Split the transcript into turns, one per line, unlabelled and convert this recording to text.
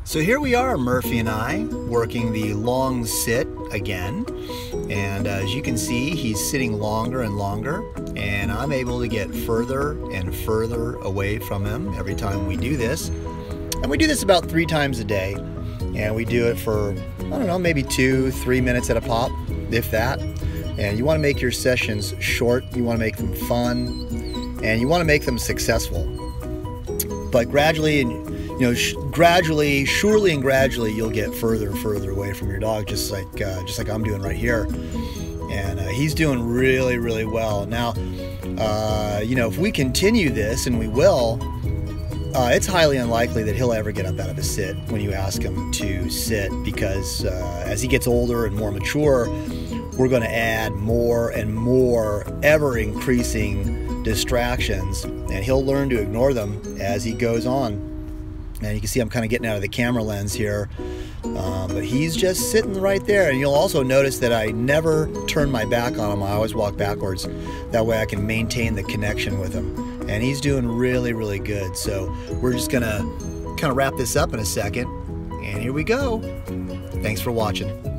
So here we are, Murphy and I, working the long sit again. And as you can see, he's sitting longer and longer, and I'm able to get further and further away from him every time we do this. And we do this about 3 times a day. And we do it for, I don't know, maybe 2-3 minutes at a pop, if that. And you want to make your sessions short, you want to make them fun, and you want to make them successful. But gradually, surely and gradually, you'll get further and further away from your dog, just like I'm doing right here. And he's doing really, really well. Now, if we continue this, and we will, it's highly unlikely that he'll ever get up out of a sit when you ask him to sit, because as he gets older and more mature, we're going to add more and more ever-increasing distractions, and he'll learn to ignore them as he goes on. And you can see I'm kind of getting out of the camera lens here, but he's just sitting right there. And you'll also notice that I never turn my back on him. I always walk backwards. That way I can maintain the connection with him. And he's doing really, really good. So we're just gonna kind of wrap this up in a second. And here we go. Thanks for watching.